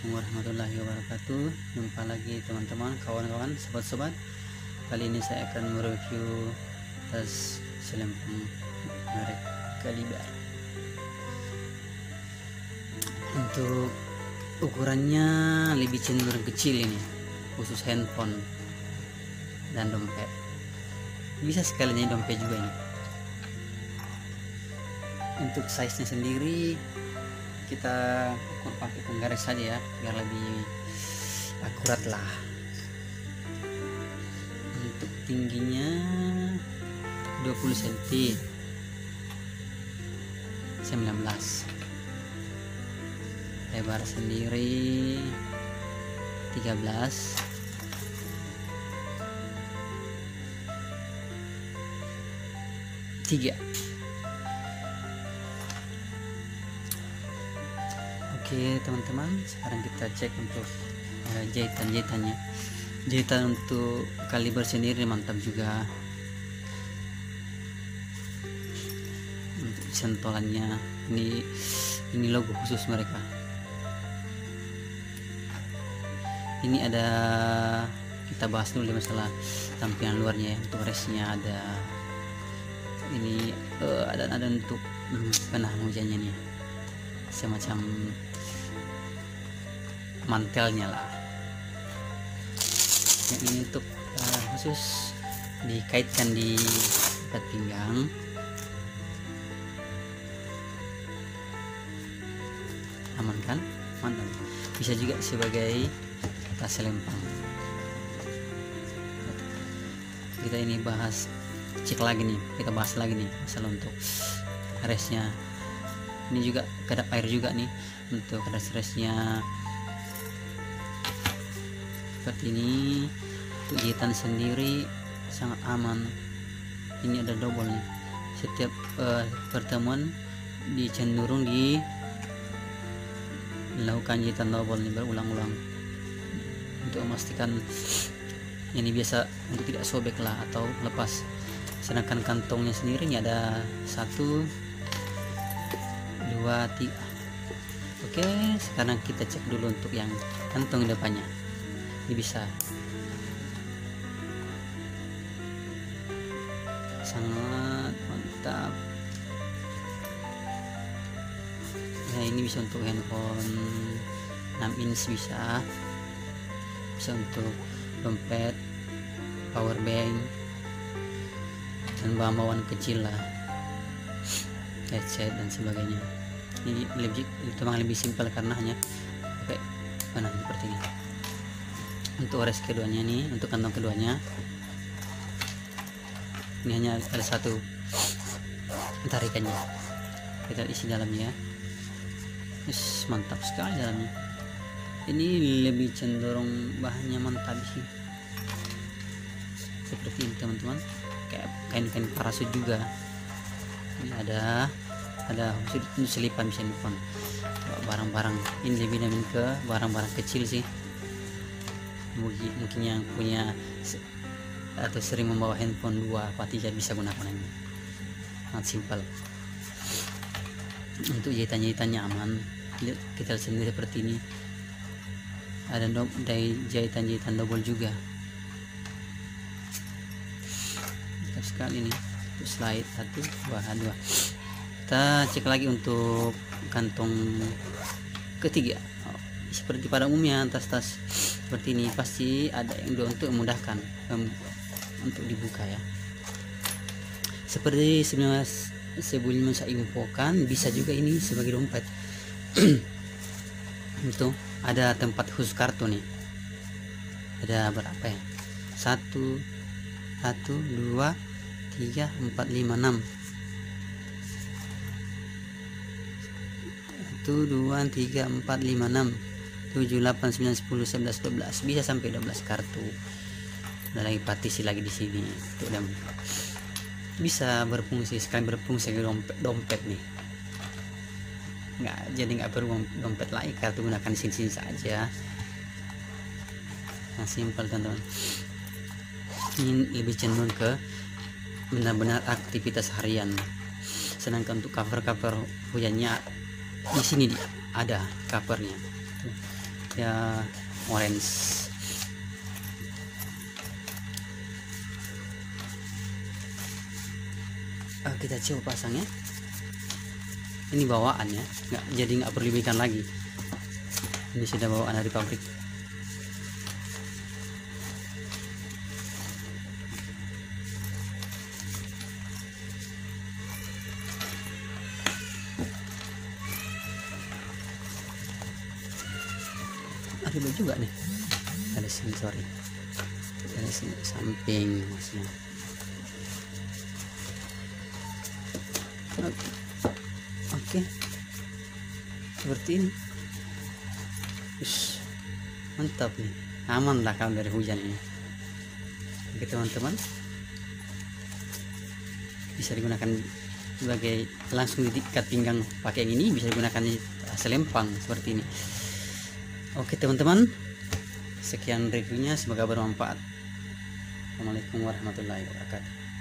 Assalamualaikum warahmatullahi wabarakatuh. Jumpa lagi teman-teman, kawan-kawan, sobat-sobat. Kali ini saya akan mereview tas selempang merek Caliber. Untuk ukurannya lebih cenderung kecil ini, khusus handphone dan dompet. Bisa sekalinya dompet juga ini. Untuk size-nya sendiri kita pakai penggaris saja ya, biar lebih akurat lah. Untuk tingginya 20 cm 19, lebar sendiri 13, tiga. Oke teman-teman, sekarang kita cek untuk jahitan-jahitannya. Jahitan untuk Caliber sendiri mantap juga. Untuk sentolannya ini logo khusus mereka. Ini ada, kita bahas dulu masalah tampilan luarnya ya. Untuk resnya ada ini, ada untuk penahan hujannya nih, semacam mantelnya lah. Yang ini untuk khusus dikaitkan di dekat pinggang. Aman kan? Mantap. Bisa juga sebagai tas selempang. Kita ini bahas, cek lagi nih, kita bahas lagi nih masalah untuk resnya. Ini juga kedap air juga nih untuk resnya seperti ini. Untuk jahitan sendiri sangat aman. Ini ada double nih, setiap pertemuan dicenderung dilakukan jahitan double nih, berulang-ulang untuk memastikan ini biasa untuk tidak sobek lah atau lepas. Sedangkan kantongnya sendiri ini ada 1, 2, 3. Oke, sekarang kita cek dulu untuk yang kantong depannya. Ini bisa sangat mantap ya. Ini bisa untuk handphone 6 inch, bisa untuk dompet, power bank, dan bawaan kecil lah, headset dan sebagainya. Ini lebih simpel karena hanya pakai panah seperti ini. Untuk res keduanya nih, untuk kantong keduanya ini hanya ada 1 tarikannya. Kita isi dalamnya, mantap sekali dalamnya. Ini lebih cenderung bahannya mantap sih, seperti ini teman-teman, kayak kain-kain parasut juga. Ini ada khusus selipan bisa handphone, barang-barang. Ini lebih ke barang-barang kecil sih, mungkin yang punya atau sering membawa handphone 2 atau 3 bisa gunakan ini. Sangat simpel. Untuk jahitan-jahitannya aman, kita sendiri seperti ini. Ada jahitan double juga, mantap sekali nih. Untuk slide 1, 2. Kita cek lagi untuk kantong ketiga. Seperti pada umumnya tas-tas seperti ini pasti ada yang untuk memudahkan untuk dibuka ya. Seperti sebelumnya saya infokan, bisa juga ini sebagai dompet. Itu ada tempat khusus kartu nih. Ada berapa ya? 1, 2, 3, 4, 5, 6. 1, 2, 3, 4, 5, 6, 7, 8, 9, 10, 11, 12. Bisa sampai 12 kartu. Ada lagi partisi lagi di sini. Untuk bisa berfungsi, sekali berfungsi dompet nih. Nggak perlu dompet lagi, kartu gunakan di sini saja. Nah, simpel teman-teman. Ini lebih cenderung ke benar-benar aktivitas harian. Sedangkan untuk cover hujannya di sini ada covernya. ya orange. Kita coba pasang ya. Ini bawaan ya, nggak perlu dibelikan lagi. Ini sudah bawaan dari pabrik. Ada juga nih, ada sini, sorry, ada sini samping maksudnya. Oke, seperti ini. Mantap nih, aman lah kalau dari hujan ini. Oke teman-teman, bisa digunakan sebagai langsung diikat pinggang pakai yang ini, bisa digunakan selempang seperti ini. Oke teman-teman, sekian reviewnya, semoga bermanfaat. Assalamualaikum warahmatullahi wabarakatuh.